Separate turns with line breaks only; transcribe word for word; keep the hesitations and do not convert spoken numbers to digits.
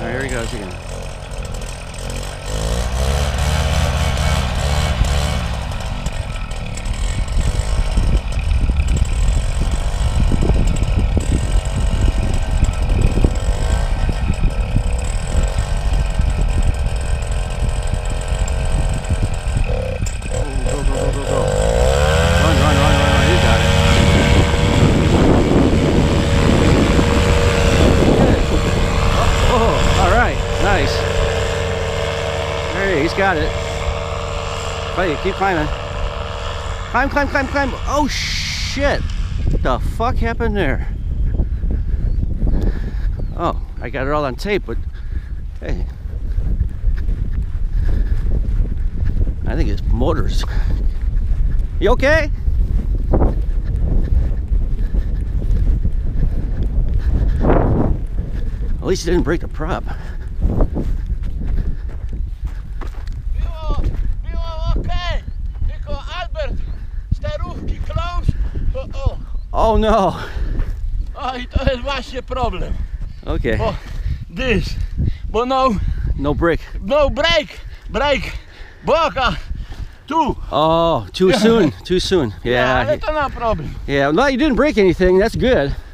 right, here he goes again. He's got it. Buddy, keep climbing. Climb, climb, climb, climb. Oh shit! What the fuck happened there? Oh, I got it all on tape, but hey, I think it's motors. You okay? At least it didn't break the prop. Oh no!
Oh, to jest właśnie problem.
Okay.
Oh, this, but no.
No brake.
No brake, brake, boka, two.
Oh, too soon, too soon. Yeah.
Yeah, that's no problem.
Yeah, well, you didn't break anything. That's good.